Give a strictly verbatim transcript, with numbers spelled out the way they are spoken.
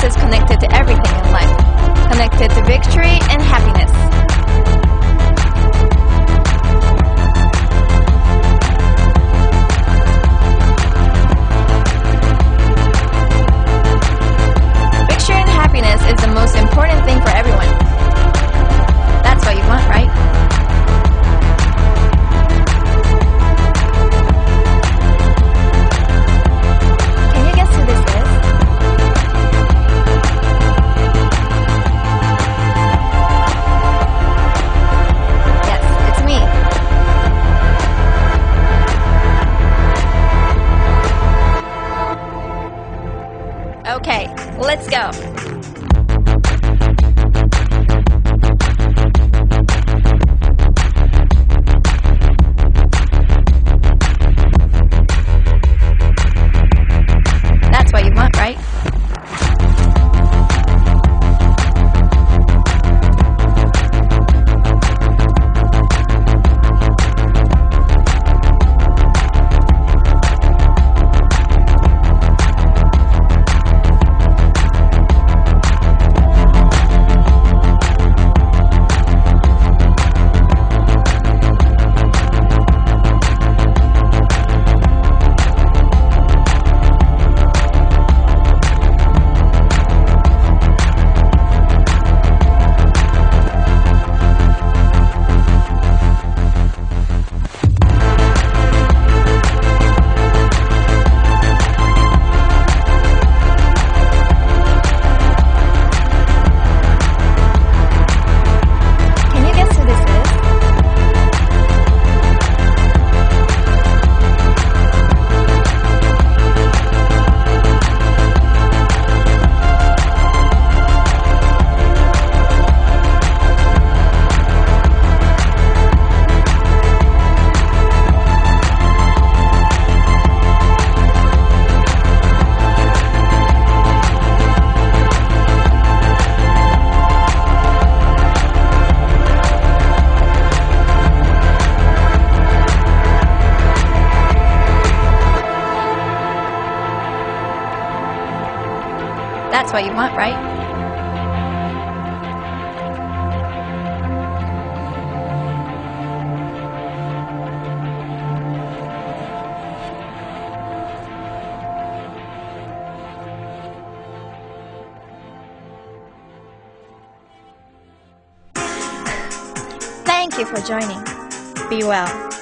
is connected to everything in life, connected to victory and happiness. Victory and happiness is the most important thing for everyone. That's what you want, right? Can you guess who this is? Yes, it's me. Okay, let's go. That's what you want, right? Can you guess who this is? That's what you want, right? Thank you for joining. Be well.